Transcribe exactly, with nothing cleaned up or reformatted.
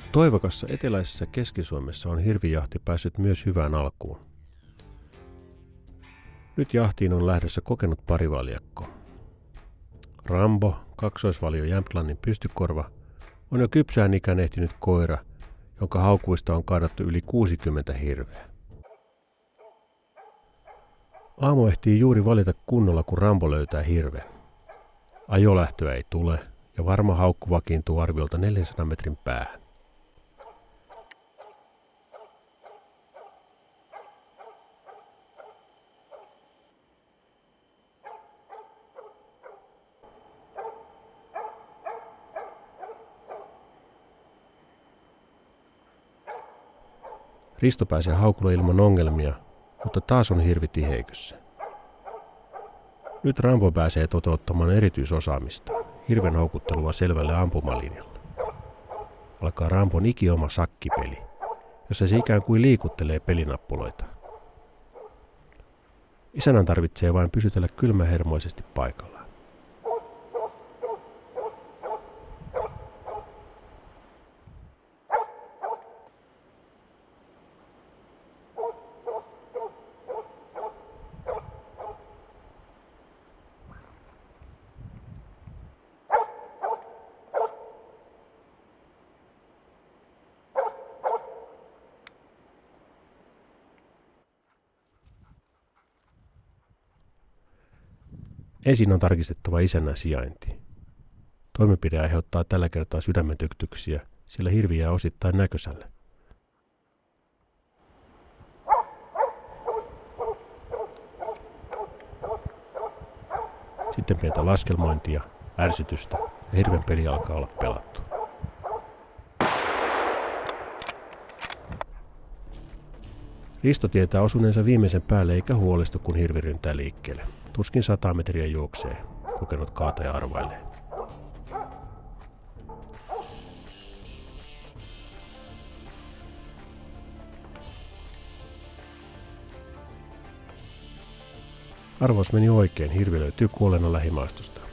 Toivokassa eteläisessä Keski-Suomessa on hirvijahti päässyt myös hyvään alkuun. Nyt jahtiin on lähdössä kokenut parivaljakko. Rambo, kaksoisvalio Jämtlannin pystykorva, on jo kypsään ikään ehtinyt koira, jonka haukuista on kaadattu yli kuusikymmentä hirveä. Aamu ehtii juuri valita kunnolla, kun Rambo löytää hirven. Ajolähtöä ei tule ja varma haukku vakiintuu arviolta neljänsadan metrin päähän. Risto pääsee haukulle ilman ongelmia, mutta taas on hirvi tiheikössä. Nyt Rambo pääsee toteuttamaan erityisosaamista, hirven houkuttelua selvälle ampumalinjalle. Alkaa Rambon ikioma sakkipeli, jossa se ikään kuin liikuttelee pelinappuloita. Isännän tarvitsee vain pysytellä kylmähermoisesti paikallaan. Ensin on tarkistettava isännän sijainti. Toimenpide aiheuttaa tällä kertaa sydämentykytyksiä, sillä hirvi jää osittain näkösälle. Sitten pientä laskelmointia, ärsytystä ja hirven peli alkaa olla pelattu. Risto tietää osuneensa viimeisen päälle eikä huolestu, kun hirvi ryntää liikkeelle. Tuskin sata metriä juoksee, kokenut kaataja arvailee. Arvaus meni oikein, hirvi löytyy kuolleena lähimaastosta.